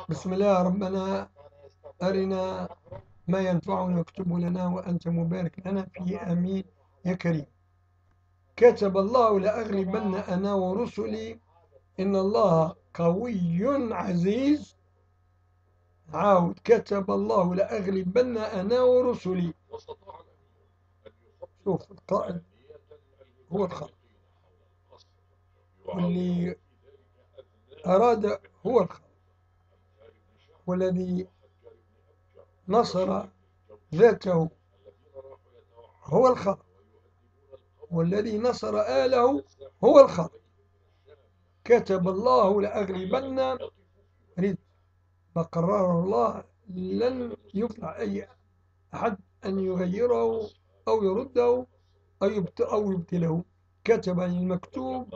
بسم الله ربنا أرنا ما ينفعنا واكتب لنا وأنت مبارك لنا فيه آمين يا كريم. كتب الله لأغلبن أنا ورسلي إن الله قوي عزيز. عاود كتب الله لأغلبن أنا ورسلي. شوف القائد هو الخلق، واللي أراد هو الخلق، والذي نصر ذاته هو الخلق، والذي نصر آله هو الخلق. كتب الله لأغلبن، ما قرره الله لن يفلح أي أحد أن يغيره أو يرده أو يبتله. كتب المكتوب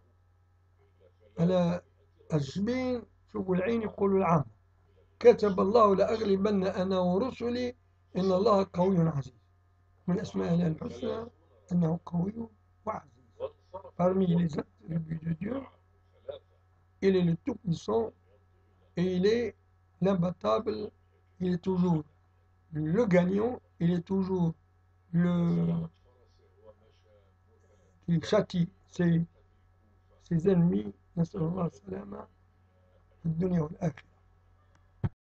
على الجبين، شوفوا العين يقولوا العام. كتب الله لأغلبن أنا ورسلي إن الله قوي عزيز. من أسماء الله الحسنى أنه قوي وعزيز. Parmi les attributs de Dieu, il est le tout-puissant et il est l'imbattable. Il est toujours le gagnant, il est toujours le qui châtie ses ennemis. نسأل الله السلامة في الدنيا والآخرة.